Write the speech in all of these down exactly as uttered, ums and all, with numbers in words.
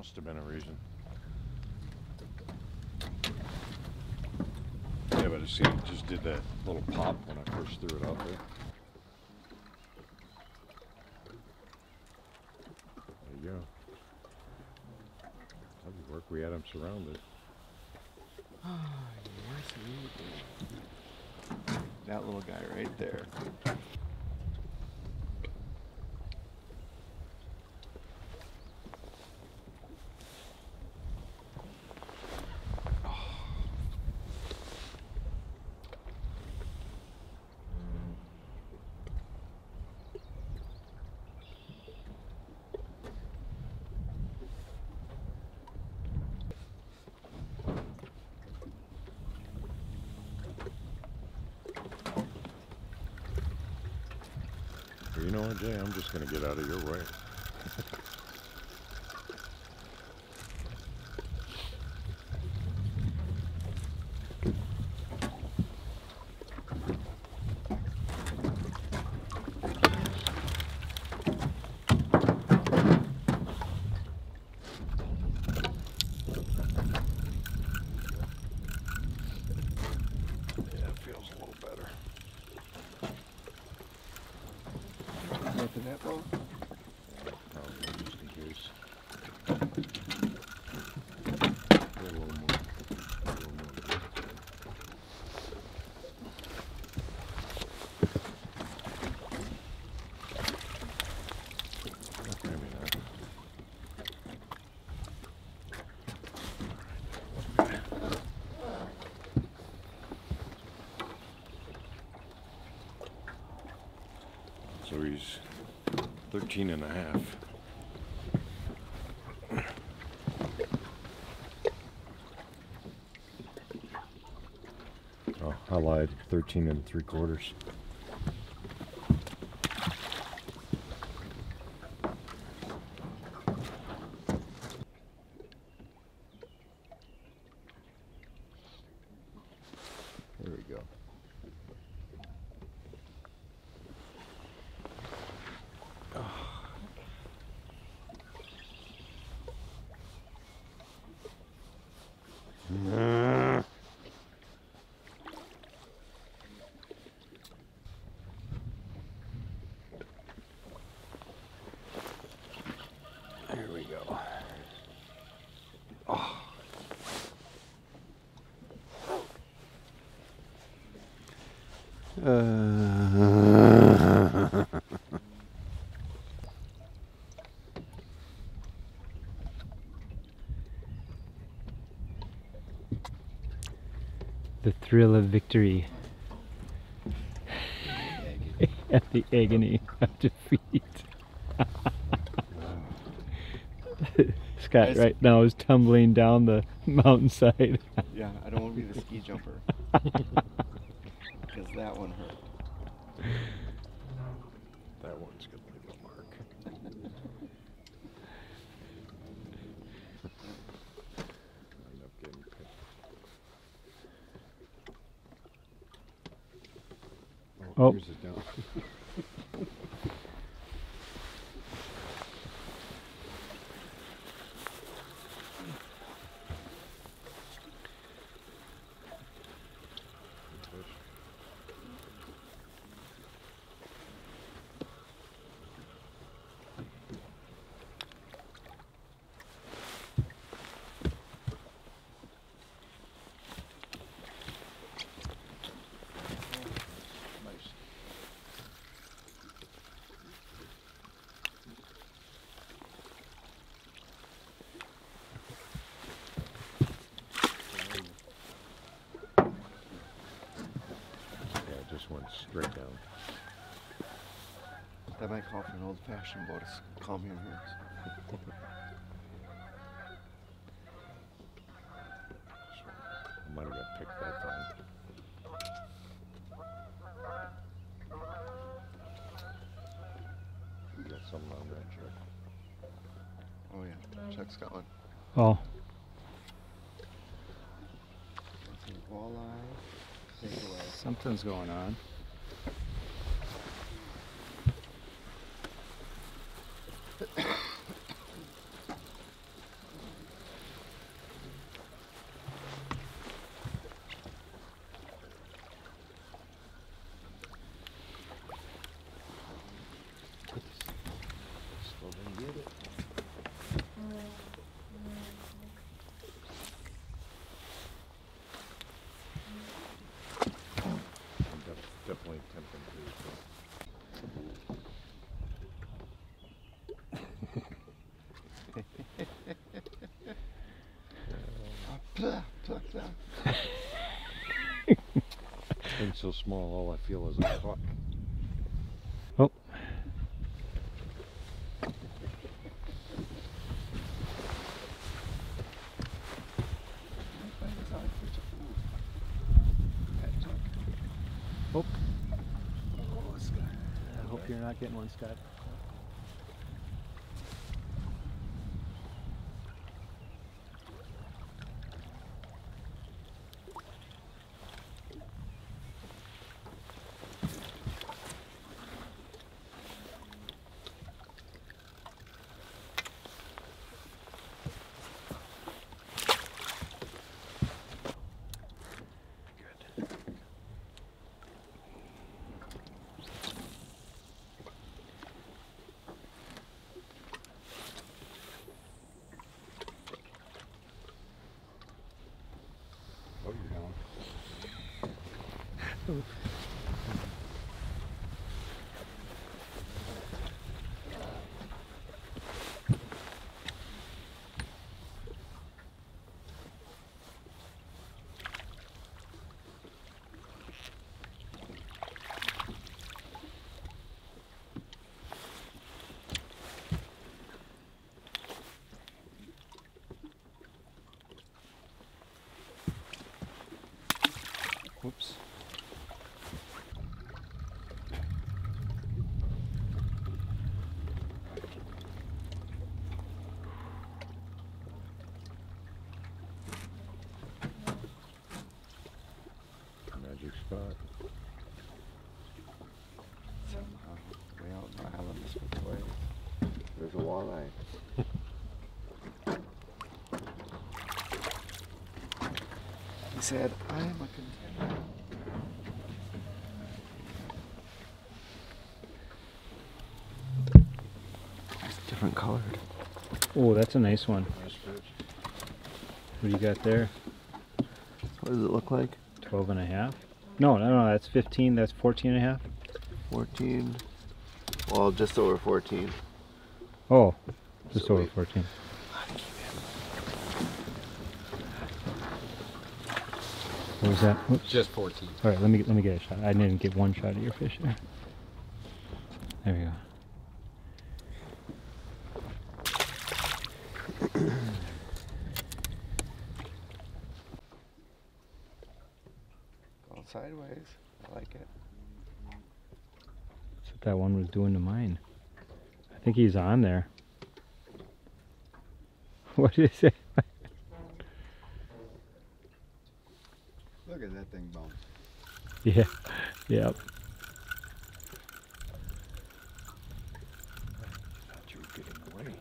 Must have been a reason. Yeah, but see, it just did that little pop when I first threw it out there. There you go. That would work. We had them surrounded. Yes, we do. That little guy right there. You know what, Jay? I'm just going to get out of your way. Yeah, it feels a little better. Nothing that low? Probably just in case. A little more. A little more. Maybe not. So he's thirteen and a half. Oh, I lied. thirteen and three quarters. There we go. Nah. There we go. Oh. Uh. The thrill of victory at the agony of defeat. Scott right now is tumbling down the mountainside. Yeah, I don't want to be the ski jumper. Because that one hurt. That one's gonna leave a mark. End up getting picked. Oh, Oh. here's it down. Just went straight down. That might call for an old-fashioned boat to calm your nerves. I might have got picked that time. You got something on that, Chuck? Oh yeah, Chuck's got one. Oh, Some walleye. Take away. something's going on. definitely tempting too. Thing's so small, all I feel is a cock. Oh. Oh. Oh, Scott. I hope you're not getting one, Scott. Oh, you're going. Whoops. Magic spot. Somehow, way out in the islands with the waves. There's a walleye. He said, I am a contender. It's different colored. Oh, that's a nice one. Nice fish. What do you got there? What does it look like? twelve and a half? No, no, no, that's fifteen, that's fourteen and a half? fourteen. Well, just over fourteen. Oh, just So over wait. fourteen. What was that? Oops. Just fourteen. All right, let me let me get a shot. I didn't get one shot of your fish there. There we go. Going sideways. I like it. That's what that one was doing to mine. I think he's on there. What is it? Look at that thing bounce. Yeah. Yep. Thought you were getting away.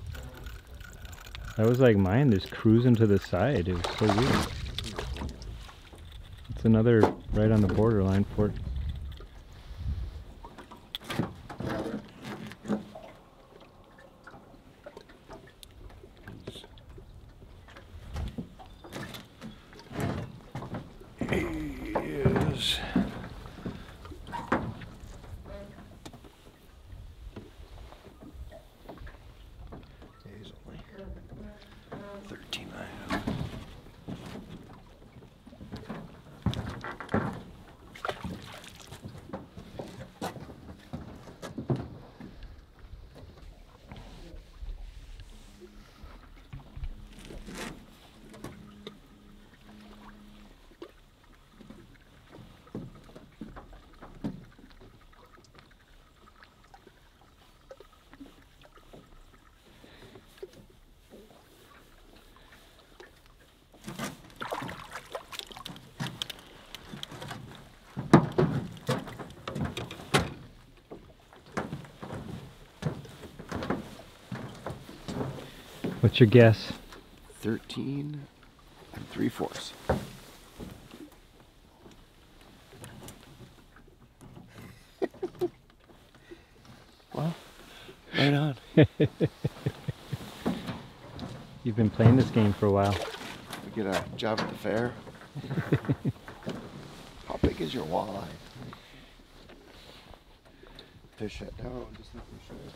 That was like mine, just cruising to the side. It was so weird. It's another right on the borderline for it. He is. He's only thirteen and a half. What's your guess? thirteen and three fourths. Well, right on. You've been playing this game for a while. We get a job at the fair. How big is your walleye? fish it down just like we should.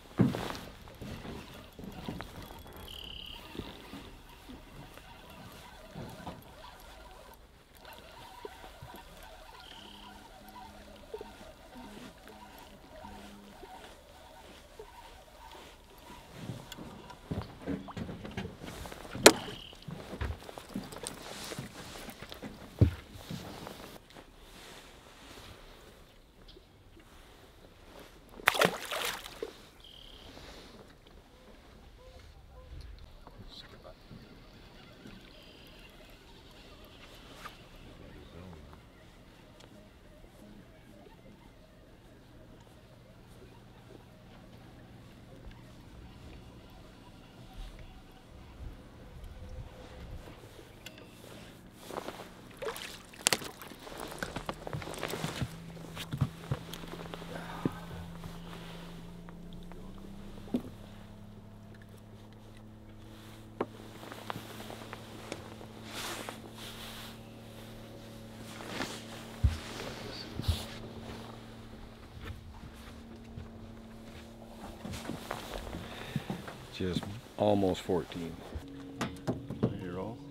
Just almost fourteen. Ready to roll?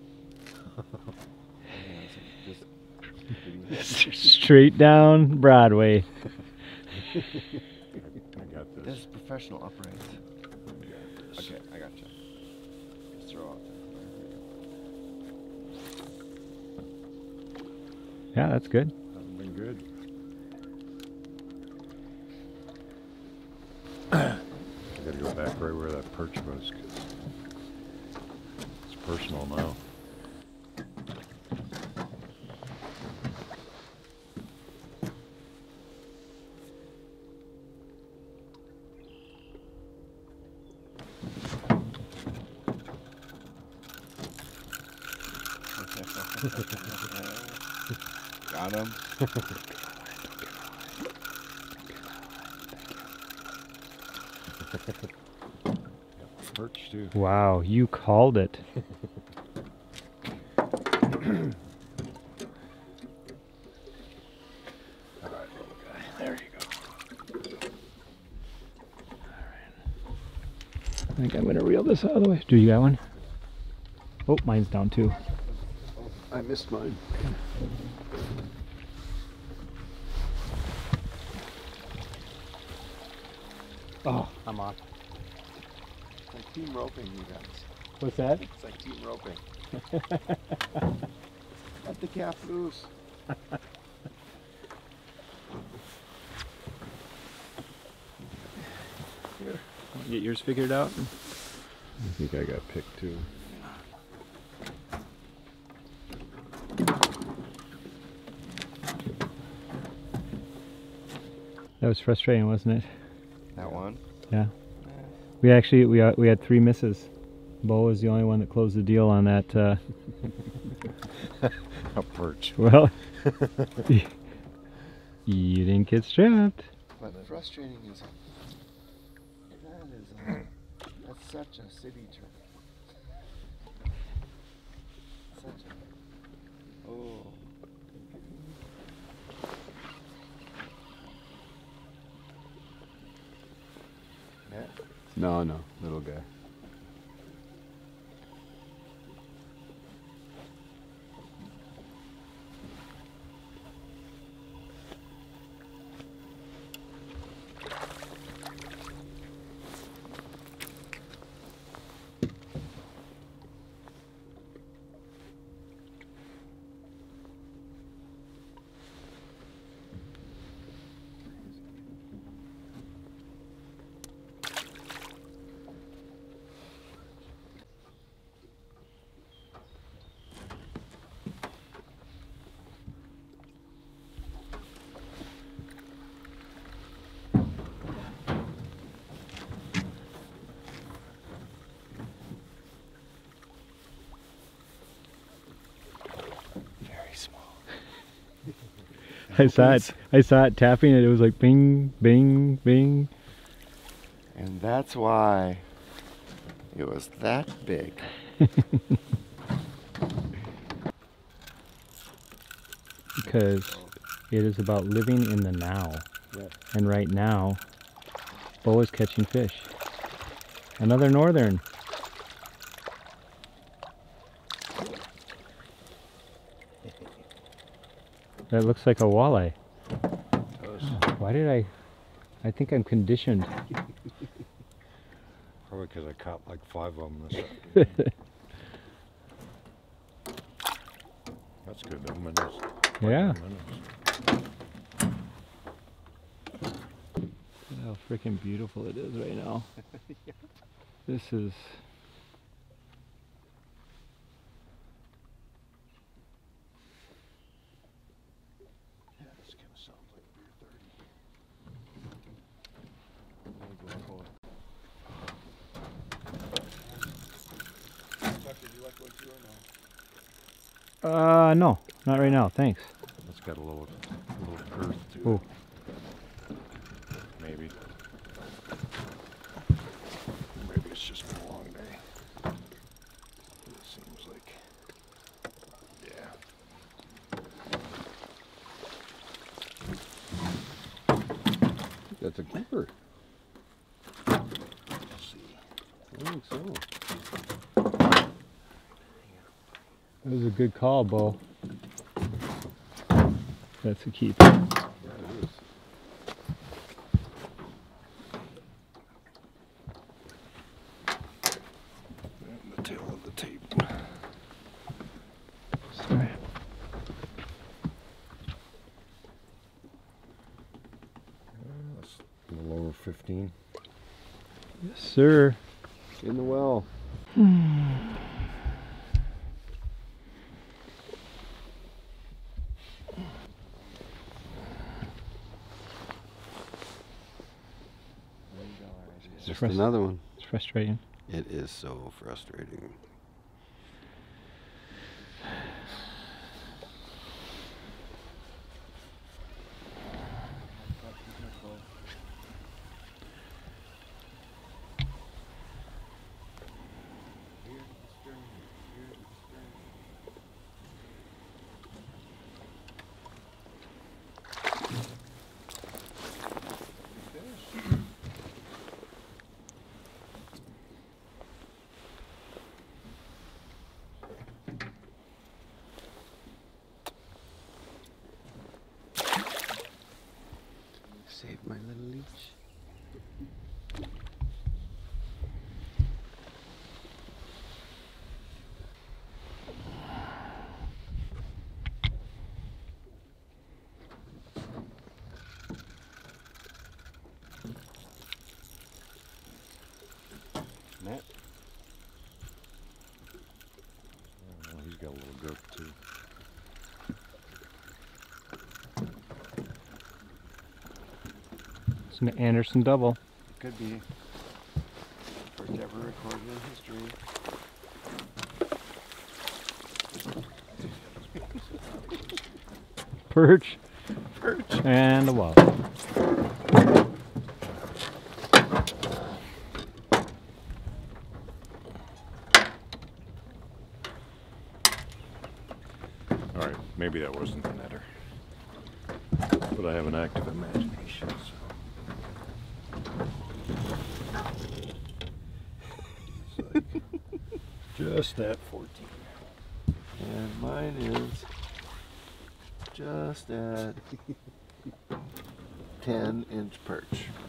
Straight down Broadway. I got this. This is professional upright. Okay, I got you. Just throw out there. Yeah, that's good. Hasn't been good. I gotta go back right where that perch was, 'cause it's personal now. Got him. Perch too. Wow, you called it. There you go. I think I'm gonna reel this out of the way. Do you got one? Oh, mine's down too. I missed mine. Oh, I'm on. It's like team roping, you guys. What's that? It's like team roping. Let the calf loose. Here, get yours figured out. I think I got picked too. That was frustrating, wasn't it? That one? Yeah. We actually we uh, we had three misses. Bo was the only one that closed the deal on that. Uh, A perch. well, you didn't get strapped. But frustrating is that is a, that's such a city term. Such a oh. Yeah. No, no, little guy. I saw it. I saw it tapping, and it was like bing, bing, bing. And that's why it was that big. Because it is about living in the now. Yeah. And right now, Bo is catching fish. Another northern. That looks like a walleye. Why did I? I think I'm conditioned. Probably because I caught like five of them this afternoon. That's good though, minnows. Yeah. Minnows. Look how freaking beautiful it is right now. This is. Yeah, this kind of sounds like beer thirty. Chuck, did you like what you or no? Uh, no, not right now. Thanks. It's got a little, a little girth to Ooh. it. Maybe. Maybe it's just been a long day. It seems like. Yeah. That's a keeper. Let's see. I think so. That was a good call, Bo. That's a keeper. Yeah, it is. And the tail of the tape. Sorry. That's a little over fifteen. Yes, sir. In the well. Just frust- another one. It's frustrating. It is so frustrating. Save my little leech. Matt? Oh, he's got a little girth too. It's an Anderson double. Could be. First ever recorded in history. Perch. Perch. And a walleye. Alright, maybe that wasn't the netter. But I have an active imagination, so. It's like just at fourteen. And mine is just at ten inch perch.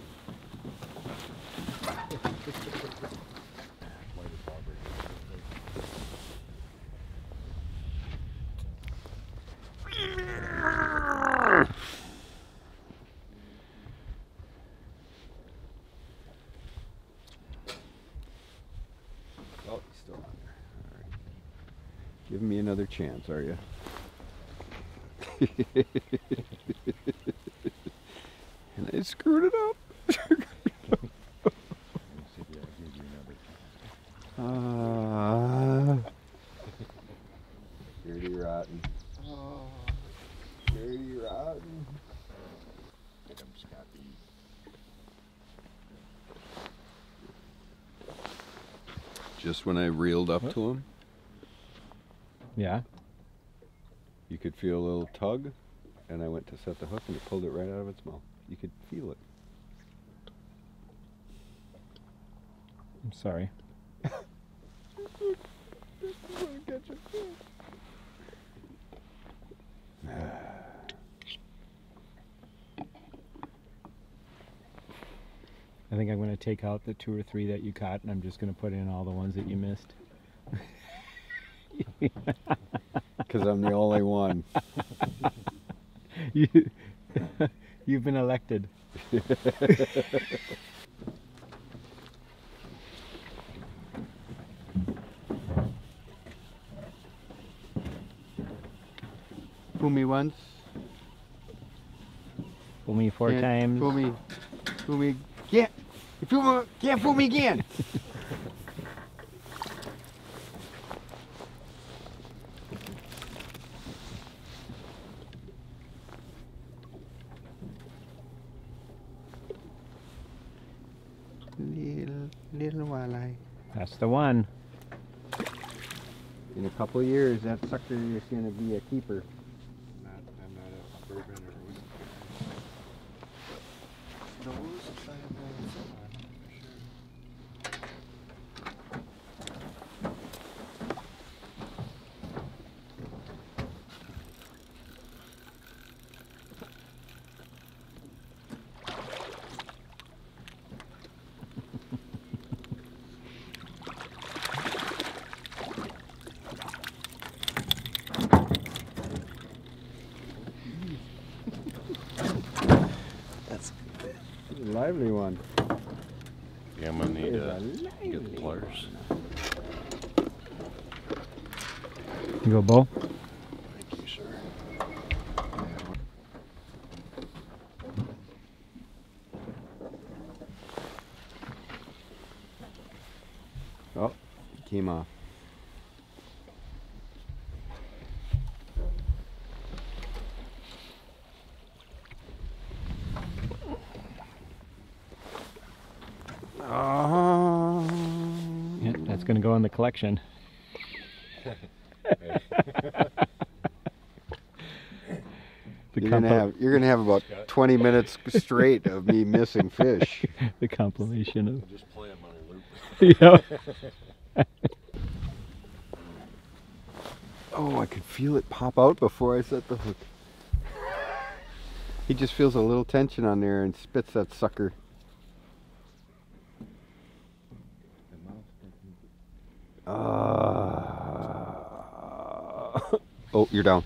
Oh, he's still on there. All right. Give me another chance, are you? And I screwed it up. Ah, dirty rotten. Oh, dirty rotten. I'm Scotty. Just when I reeled up What? to him, Yeah. you could feel a little tug, and I went to set the hook, and it pulled it right out of its mouth. You could feel it. I'm sorry. I think I'm going to take out the two or three that you caught, and I'm just going to put in all the ones that you missed. Because I'm the only one. you, you've been elected. Fool me once. Fool me four Can't times. Fool me. Fool me. Can't. You fool me. Can't fool me again. Little, little walleye. That's the one. In a couple of years, that sucker is going to be a keeper. Not, I'm not a bourbon or whiskey guy. Those I have known someone, for sure. Lively one. Yeah, I'm gonna need Is uh, a get the lively pliers. You go, Bo? Thank you, sir. Oh, came off. Oh. Yeah, that's going to go in the collection. The You're gonna compli- have you're gonna have about twenty minutes straight of me missing fish. the compilation of. Just play them on a loop. Yeah. Oh, I could feel it pop out before I set the hook. He just feels a little tension on there and spits that sucker. Uh, oh, you're down.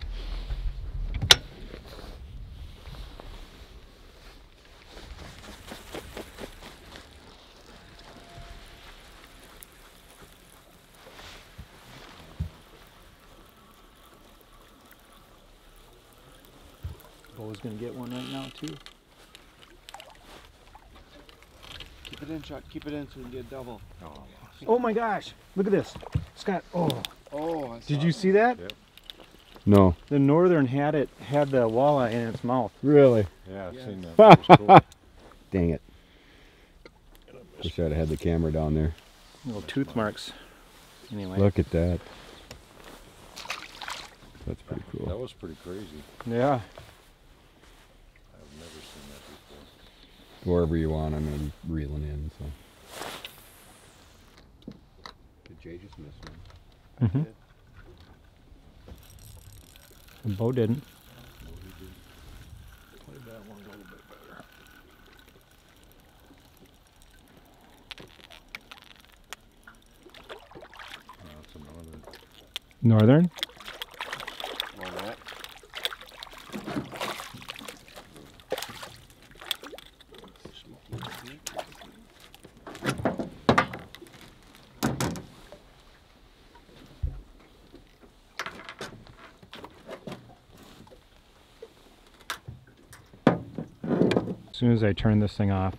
Bo's going to get one right now, too. Keep it in, Chuck. Keep it in so we can get a double. Oh, Oh my gosh! Look at this, Scott. Oh, Oh, I saw did you see that? Yep. No. The northern had it had the walleye in its mouth. Really? yeah, I've Yeah. seen that. That was cool. Dang it. Wish I'd have had the camera down there. Little tooth marks. Anyway. Look at that. That's pretty cool. That was pretty crazy. Yeah. I've never seen that before. Wherever you want, I'm gonna be reeling in. So. Did Jay just miss one? Mm-hmm. And Bo didn't. Play that one a little bit better. Oh, it's a northern. Northern. More than that. As soon as I turn this thing off.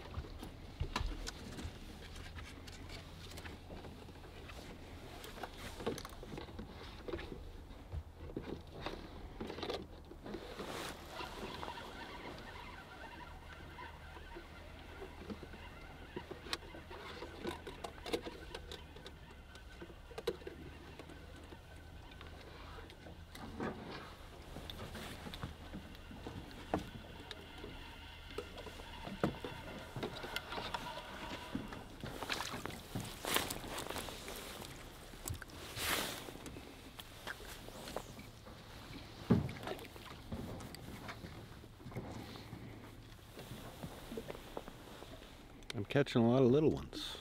catching a lot of little ones.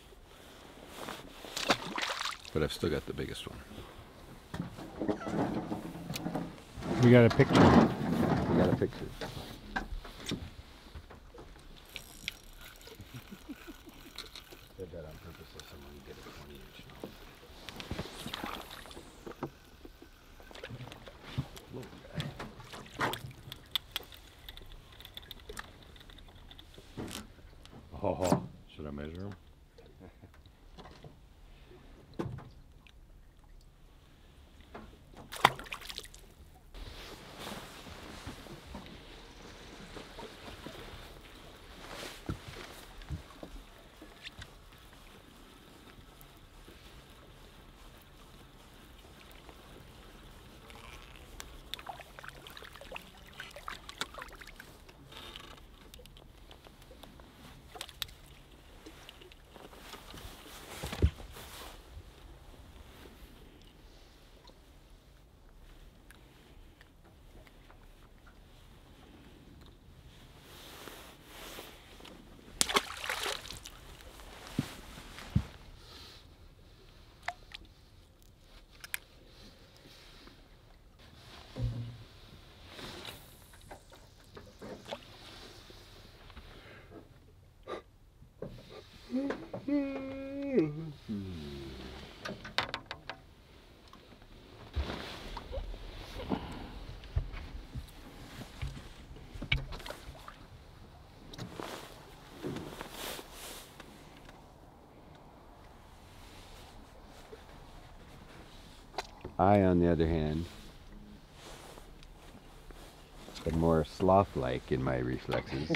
But I've still got the biggest one. We got a picture. I got a picture. Did that on purpose so someone would get a twenty inch now. Oh, should I measure them? I, on the other hand, am more sloth-like in my reflexes.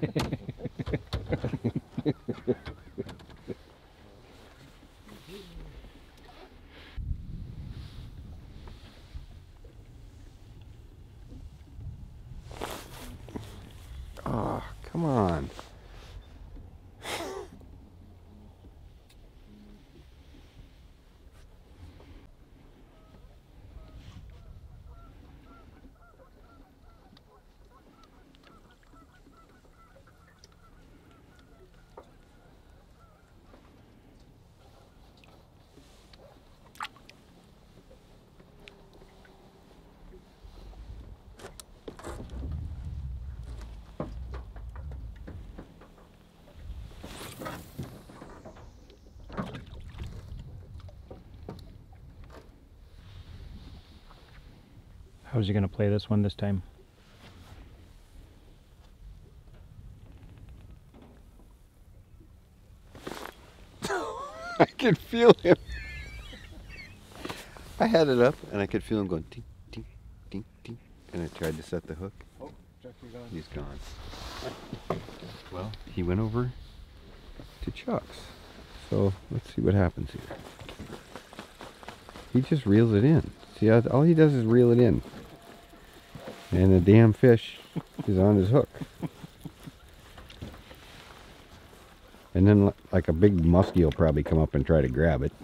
Oh, come on. How's he gonna play this one this time? I could feel him. I had it up and I could feel him going tink, tink, tink, tink. And I tried to set the hook. Oh, Jeff, you're gone. He's gone. Well, he went over to Chuck's. So let's see what happens here. He just reels it in. See, all he does is reel it in. And the damn fish is on his hook. And then like a big muskie will probably come up and try to grab it.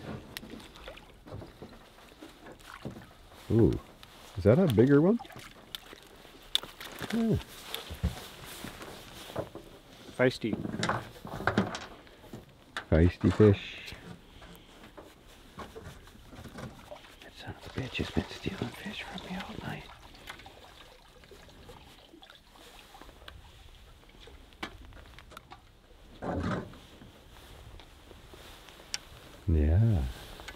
Ooh, is that a bigger one? Yeah. Feisty. Feisty fish. That son of a bitch has been stealing fish from me all night. Yeah.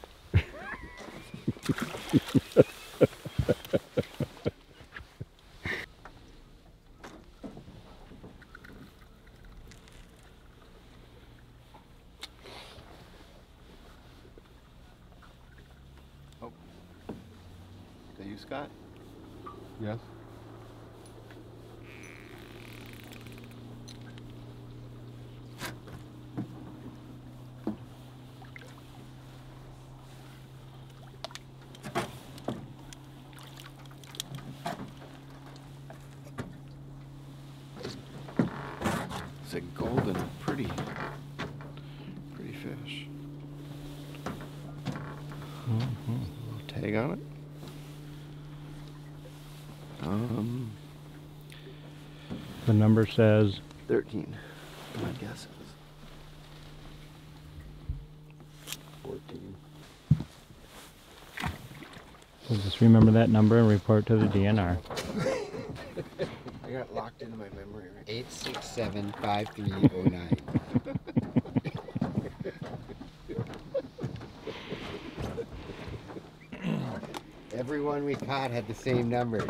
Oh. Is that you, Scott? Yes. It's a golden, pretty, pretty fish. Mm-hmm. Little tag on it. Um, The number says thirteen. My guess is. fourteen. So just remember that number and report to the D N R. I got locked into my memory right Eight six seven five three oh nine. Everyone we caught had the same number.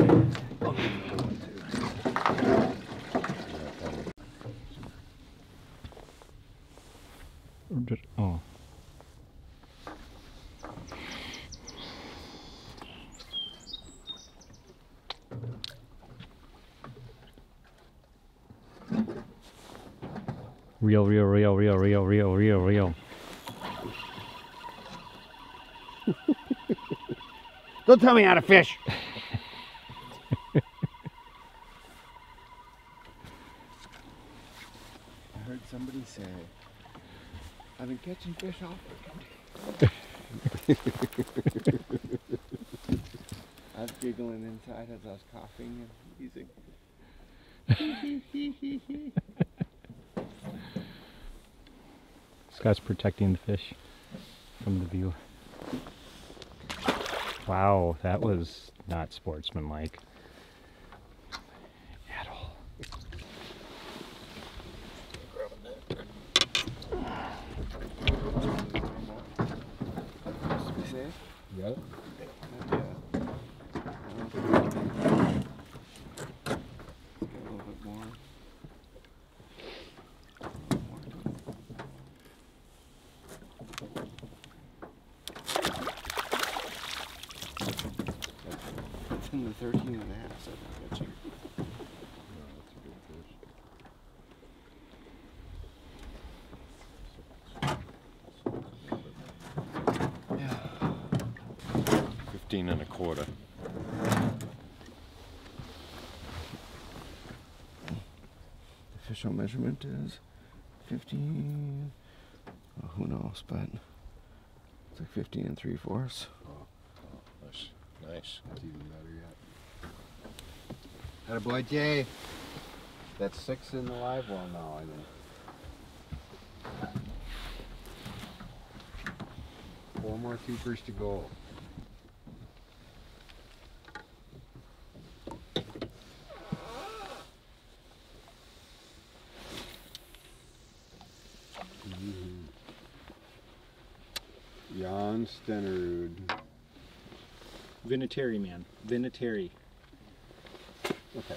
Or just, oh. Real, real, real, real, real, real, real, real. Don't tell me how to fish. I heard somebody say, I've been catching fish all freaking day. I was giggling inside as I was coughing and wheezing. Scott's protecting the fish from the view. Wow, that was not sportsmanlike at all. Supposed to be safe? You got it? Not yet. Let's get a little bit more. It's in the thirteen and a half, so I got you. Fifteen and a quarter. The official measurement is fifteen. Oh, who knows, but it's like fifteen and three fourths. Oh, nice, nice. That's even better yet. Attaboy, Jay. That's six in the live well now, I think. Four more keepers to go. Jan Stenerud. Vinatieri, man. Vinatieri. Okay.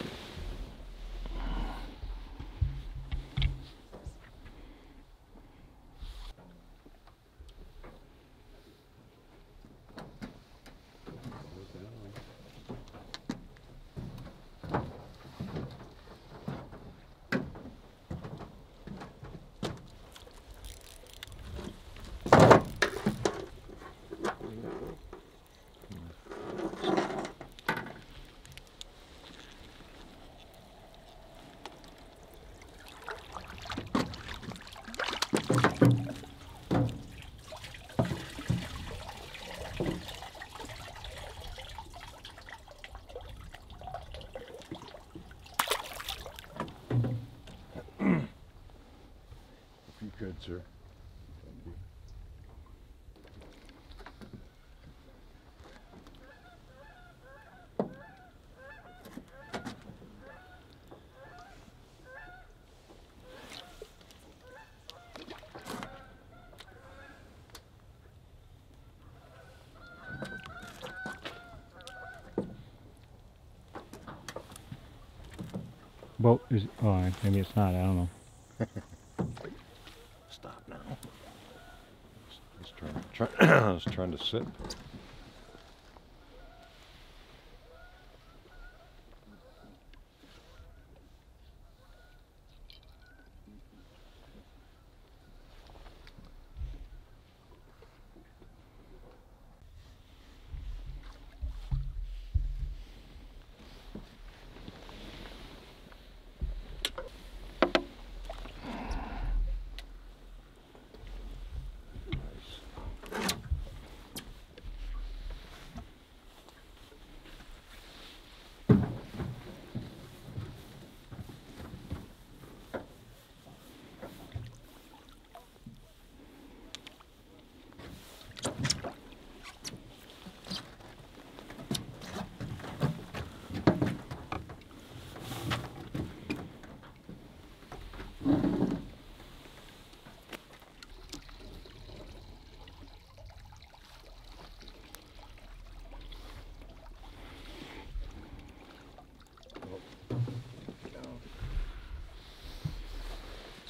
If you could, sir. Thank you. Well, is, oh, maybe it's not, I don't know. Stop now. I was trying, try, I was trying to sit.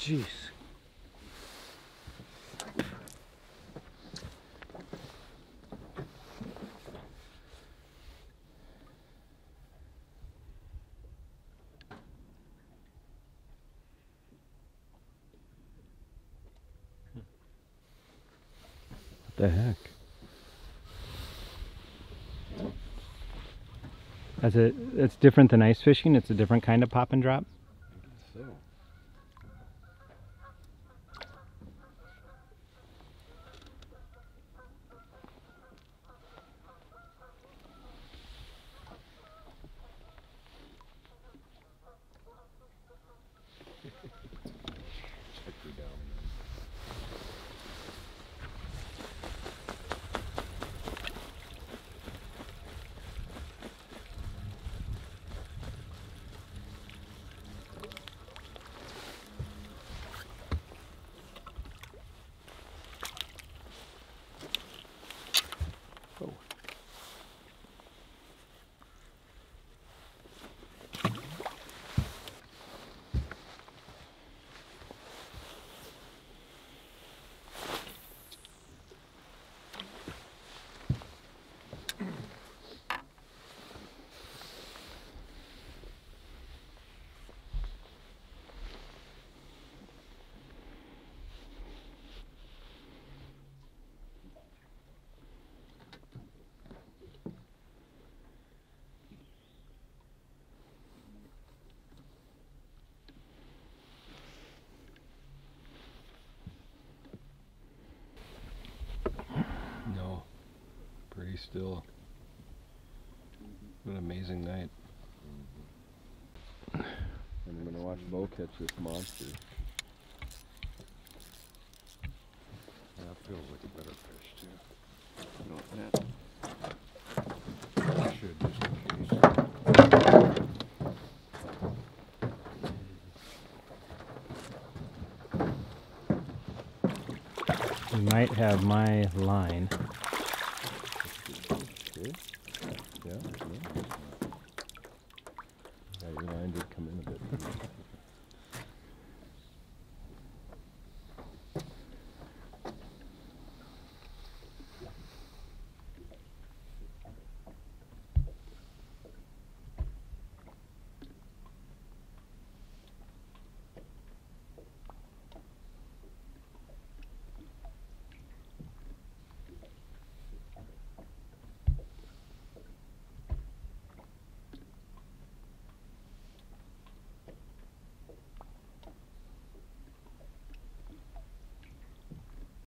Jeez. What the heck? That's a, it's different than ice fishing. It's a different kind of pop and drop. So. No. Pretty still. What an amazing night. And I'm gonna watch Bo catch this monster. That feels like a better fish too. No, that. I should just in case. You might have my line. Okay. Yeah, yeah. Yeah, your line did come in a bit.